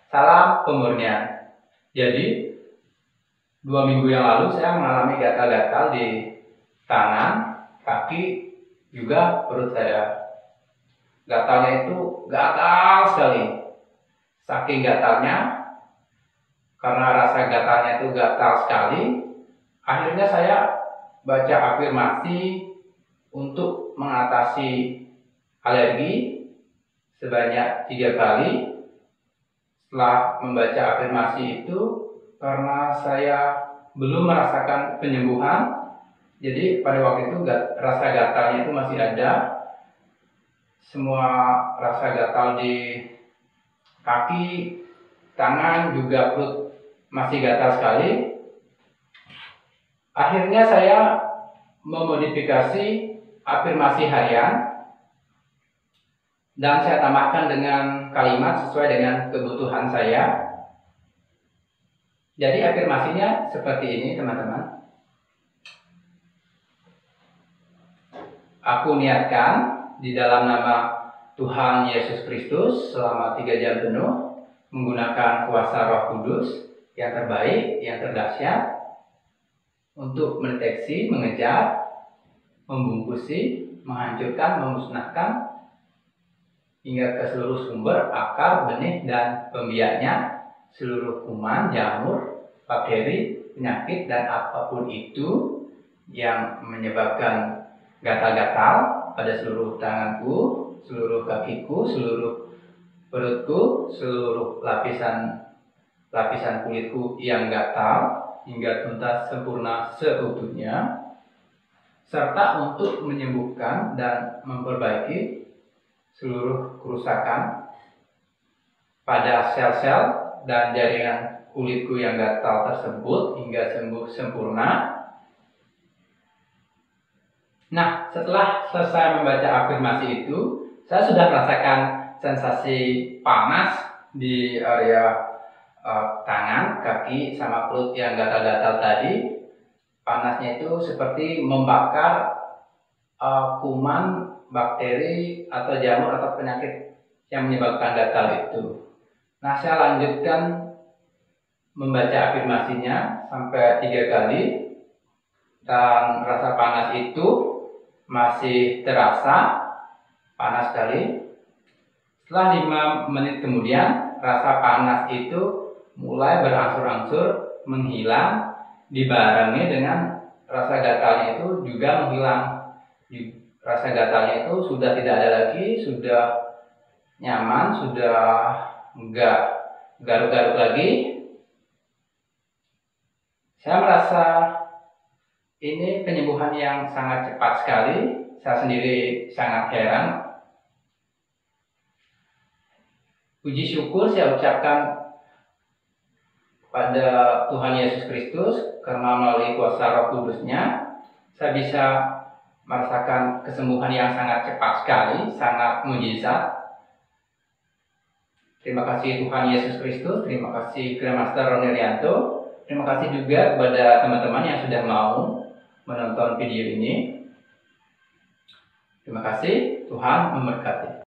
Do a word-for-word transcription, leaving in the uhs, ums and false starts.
Salam pemurnian. Jadi dua minggu yang lalu saya mengalami gatal-gatal di tangan, kaki, juga perut saya. Gatalnya itu gatal sekali. Saking gatalnya, karena rasa gatalnya itu gatal sekali, akhirnya saya baca afirmasi untuk mengatasi alergi sebanyak tiga kali. Setelah membaca afirmasi itu, karena saya belum merasakan penyembuhan, jadi pada waktu itu rasa gatalnya itu masih ada. Semua rasa gatal di kaki, tangan, juga perut masih gatal sekali. Akhirnya saya memodifikasi afirmasi harian dan saya tambahkan dengan kalimat sesuai dengan kebutuhan saya. Jadi afirmasinya seperti ini, teman-teman. Aku niatkan di dalam nama Tuhan Yesus Kristus selama tiga jam penuh menggunakan kuasa Roh Kudus yang terbaik, yang terdahsyat untuk mendeteksi, mengejar, membungkusi, menghancurkan, memusnahkan hingga ke seluruh sumber, akar, benih, dan pembiaknya, seluruh kuman, jamur, bakteri, penyakit, dan apapun itu yang menyebabkan gatal-gatal pada seluruh tanganku, seluruh kakiku, seluruh perutku, seluruh lapisan lapisan kulitku yang gatal hingga tuntas sempurna seutuhnya, serta untuk menyembuhkan dan memperbaiki seluruh kerusakan pada sel-sel dan jaringan kulitku yang gatal tersebut hingga sembuh sempurna. Nah, setelah selesai membaca afirmasi itu, saya sudah merasakan sensasi panas di area uh, tangan, kaki, sama perut yang gatal-gatal tadi. Panasnya itu seperti membakar uh, kuman, bakteri, atau jamur, atau penyakit yang menyebabkan gatal itu. Nah, saya lanjutkan membaca afirmasinya sampai tiga kali, dan rasa panas itu masih terasa panas sekali. Setelah lima menit kemudian, rasa panas itu mulai berangsur-angsur menghilang, dibarengi dengan rasa gatalnya itu juga menghilang. Rasa gatalnya itu sudah tidak ada lagi, sudah nyaman, sudah enggak garuk-garuk lagi. Saya merasa ini penyembuhan yang sangat cepat sekali. Saya sendiri sangat heran. Puji syukur saya ucapkan pada Tuhan Yesus Kristus, karena melalui kuasa Roh Kudus-Nya saya bisa merasakan kesembuhan yang sangat cepat sekali, sangat mujizat. Terima kasih Tuhan Yesus Kristus, terima kasih Grandmaster Roni Rianto, terima kasih juga kepada teman-teman yang sudah mau menonton video ini. Terima kasih, Tuhan memberkati.